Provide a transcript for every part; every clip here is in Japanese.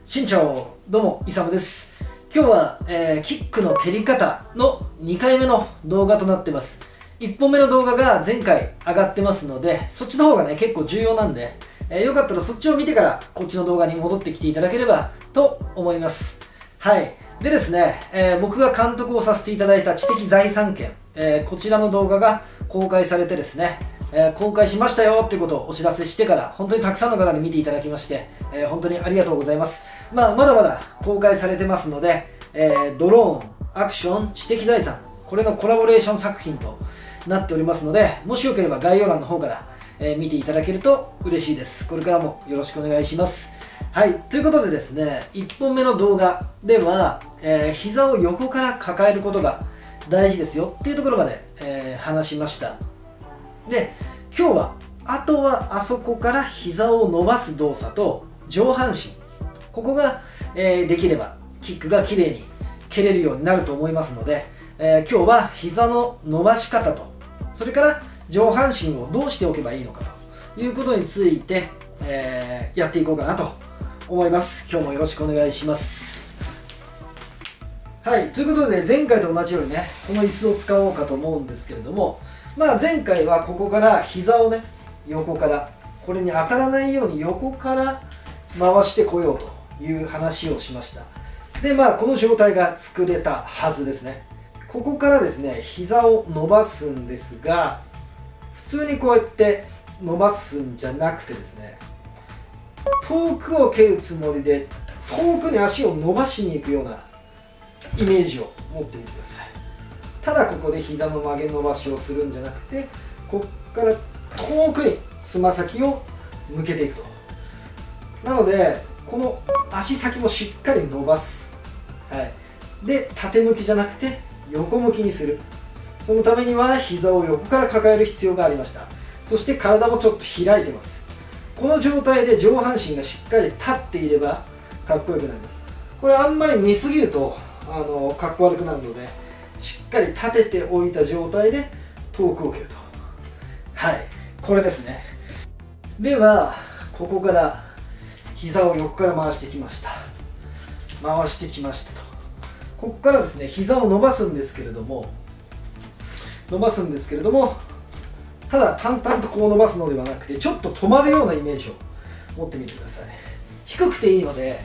しんちゃおどうも、いさむです。今日は、キックの蹴り方の2回目の動画となってます。1本目の動画が前回上がってますので、そっちの方がね、結構重要なんで、よかったらそっちを見てからこっちの動画に戻ってきていただければと思います。はい。でですね、僕が監督をさせていただいた知的財産権、こちらの動画が公開されてですね、公開しましたよっていうことをお知らせしてから本当にたくさんの方に見ていただきまして、本当にありがとうございます。まだまだ公開されてますので、ドローン、アクション、知的財産、これのコラボレーション作品となっておりますので、もしよければ概要欄の方から、見ていただけると嬉しいです。これからもよろしくお願いします。はい、ということでですね、1本目の動画では、膝を横から抱えることが大事ですよっていうところまで、話しました。で、今日はあとはあそこから膝を伸ばす動作と上半身、ここが、できればキックが綺麗に蹴れるようになると思いますので、今日は膝の伸ばし方と、それから上半身をどうしておけばいいのかということについて、やっていこうかなと思います。今日もよろしくお願いします。はい、ということで前回と同じようにね、この椅子を使おうかと思うんですけれども、前回はここから膝をね、横からこれに当たらないように横から回してこようという話をしました。でこの状態が作れたはずですね。ここからですね、膝を伸ばすんですが、普通にこうやって伸ばすんじゃなくてですね、遠くを蹴るつもりで遠くに足を伸ばしに行くようなイメージを持ってみてください。ただここで膝の曲げ伸ばしをするんじゃなくて、ここから遠くにつま先を向けていくと。なのでこの足先もしっかり伸ばす、はい、で縦向きじゃなくて横向きにする。そのためには膝を横から抱える必要がありました。そして体もちょっと開いてます。この状態で上半身がしっかり立っていればかっこよくなります。これあんまり見すぎるとかっこ悪くなるので、しっかり立てておいた状態で遠くを蹴ると。はい、これですね。ではここから膝を横から回してきました。回してきましたと。ここからですね、膝を伸ばすんですけれども、ただ淡々とこう伸ばすのではなくて、ちょっと止まるようなイメージを持ってみてください。低くていいので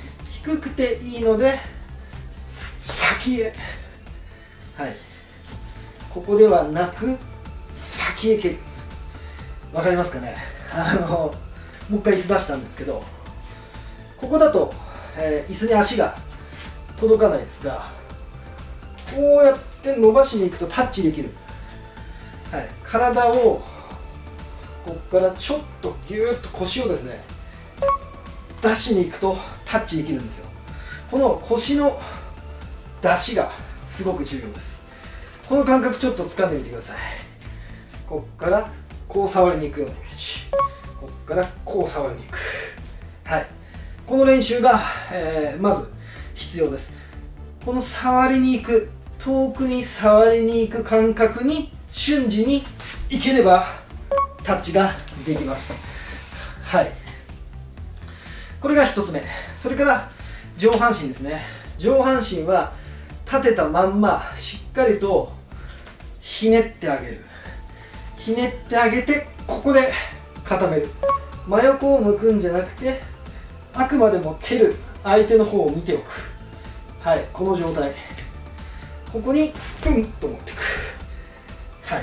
先へ、はい、ここではなく先へ蹴る。わかりますかね。もう一回椅子出したんですけど、ここだと、椅子に足が届かないですが、こうやって伸ばしに行くとタッチできる。はい、体をここからちょっとギューッと腰をですね出しに行くとタッチできるんですよ。この腰の出しがすごく重要です。この感覚ちょっと掴んでみてください。ここからこう触りに行くようなイメージ、ここからこう触りに行く。はい、この練習が、まず必要です。この触りに行く、遠くに触りに行く感覚に瞬時にいければタッチができます。はい、これが1つ目。それから上半身ですね。上半身は立てたまんましっかりとひねってあげる。ひねってあげて、ここで固める。真横を向くんじゃなくて、あくまでも蹴る相手の方を見ておく。はい、この状態、ここにプンと持っていく。はい、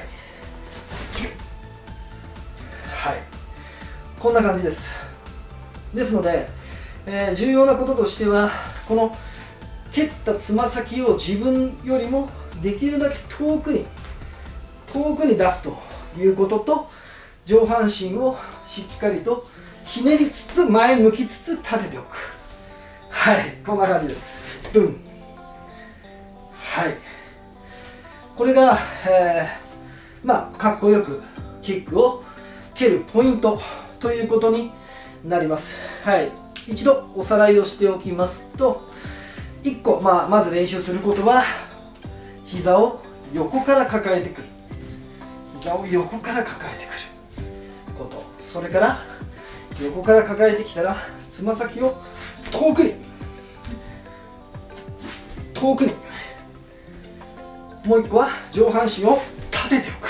はい、こんな感じです。ですので、重要なこととしては、この蹴ったつま先を自分よりもできるだけ遠くに出すということと、上半身をしっかりとひねりつつ前向きつつ立てておく。はい、こんな感じです。ドン。はい、これが、かっこよくキックを蹴るポイントということになります。はい、一度おさらいをしておきますと、1個、まず練習することは膝を横から抱えてくる。膝を横から抱えてくること。それから横から抱えてきたらつま先を遠くに遠くに。もう一個は上半身を立てておく。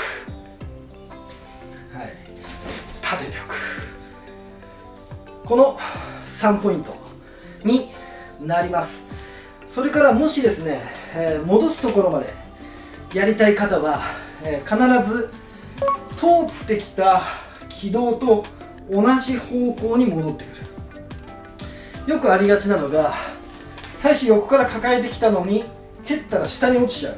はい、立てておく。この3ポイントになります。それからもしですね、戻すところまでやりたい方は、必ず通ってきた軌道と同じ方向に戻ってくる。よくありがちなのが、最初横から抱えてきたのに蹴ったら下に落ちちゃう、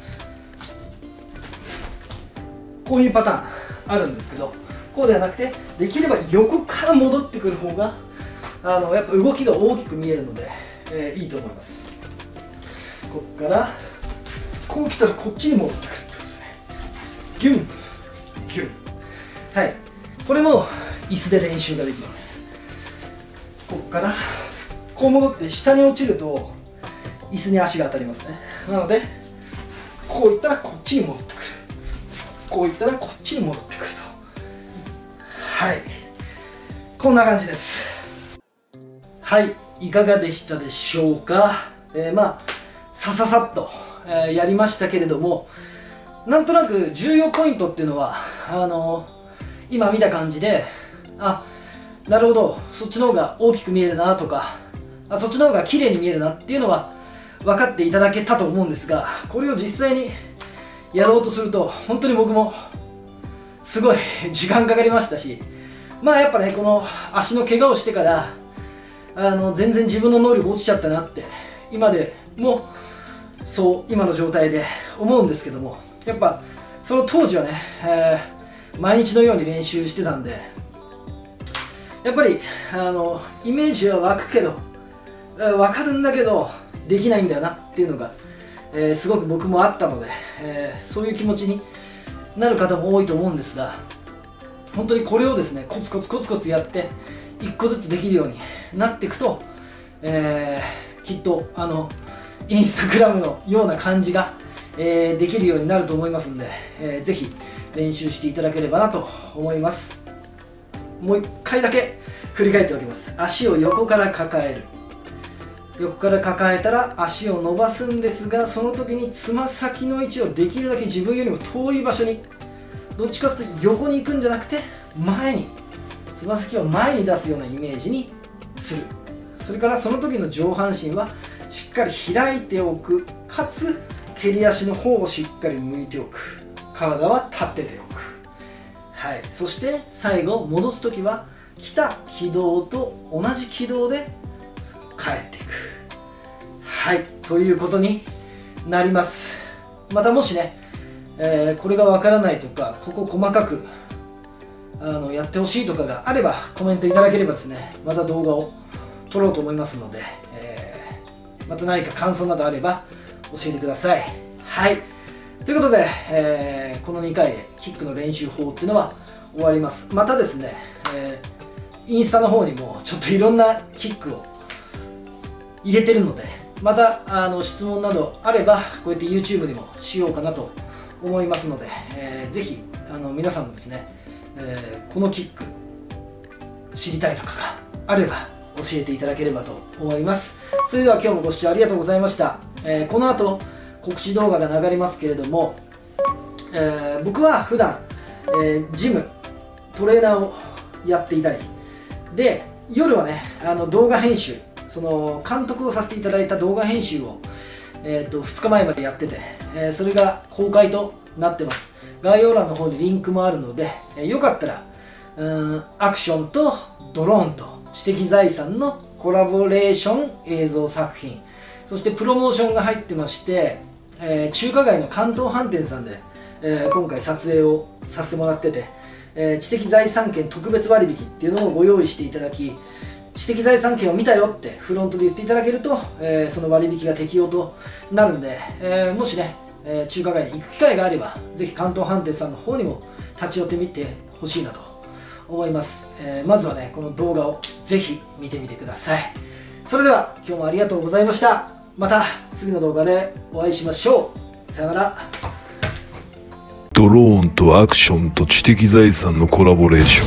こういうパターンあるんですけど、こうではなくて、できれば横から戻ってくる方がやっぱ動きが大きく見えるので、いいと思います。ここからこう来たらこっちに戻ってくるってことですね。ギュンギュン。はい、これも椅子で練習ができます。ここからこう戻って下に落ちると椅子に足が当たりますね。なのでこういったらこっちに戻ってくる、こういったらこっちに戻ってくると。はい、こんな感じです。はい、いかがでしたでしょうか。さささっと、やりましたけれども、なんとなく重要ポイントっていうのは今見た感じで、あ、なるほど、そっちの方が大きく見えるなとか、あ、そっちの方が綺麗に見えるなっていうのは分かっていただけたと思うんですが、これを実際にやろうとすると本当に僕もすごい時間かかりましたし、やっぱね、この足の怪我をしてから全然自分の能力落ちちゃったなって今でも今の状態で思うんですけども、やっぱその当時はね、毎日のように練習してたんで、やっぱりイメージは湧くけど、分かるんだけどできないんだよなっていうのが、すごく僕もあったので、そういう気持ちになる方も多いと思うんですが、本当にこれをですね、コツコツコツコツやって1個ずつできるようになっていくと、きっとインスタグラムのような感じが、できるようになると思いますので、ぜひ練習していただければなと思います。もう1回だけ振り返っておきます。足を横から抱える。横から抱えたら足を伸ばすんですが、その時につま先の位置をできるだけ自分よりも遠い場所に、どっちかというと横に行くんじゃなくて前に、つま先を前に出すようなイメージにする。それからその時の上半身はしっかり開いておく、かつ蹴り足の方をしっかり向いておく、体は立てておく。はい、そして最後戻す時は来た軌道と同じ軌道で帰っていく。はい、ということになります。またもしね、これがわからないとか、ここ細かくやってほしいとかがあればコメントいただければですね、また動画を撮ろうと思いますので、また何か感想などあれば教えてください。はい、ということで、この2回でキックの練習法っていうのは終わります。またですね、インスタの方にもちょっといろんなキックを入れてるので、また質問などあればこうやって YouTube にもしようかなと思いますので、ぜひ皆さんもですね、このキック知りたいとかがあれば教えていただければと思います。それでは今日もご視聴ありがとうございました。この後告知動画が流れますけれども、僕は普段、ジムトレーナーをやっていたりで、夜はね動画編集、その監督をさせていただいた動画編集を、2日前までやってて、それが公開となってます。概要欄の方にリンクもあるので、よかったらアクションとドローンと知的財産のコラボレーション映像作品、そしてプロモーションが入ってまして、中華街の関東飯店さんで、今回撮影をさせてもらってて、知的財産権特別割引っていうのをご用意していただき、知的財産権を見たよってフロントで言っていただけると、その割引が適用となるんで、もしね、中華街に行く機会があればぜひ関東飯店さんの方にも立ち寄ってみてほしいなと思います。まずはねこの動画をぜひ見てみてください。それでは今日もありがとうございました。また次の動画でお会いしましょう。さよなら。 ドローンとアクションと知的財産のコラボレーション。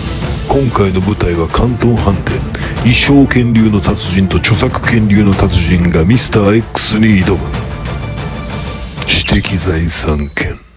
今回の舞台は関東飯店。衣装権流の達人と著作権流の達人がミスター X に挑む。知的財産権。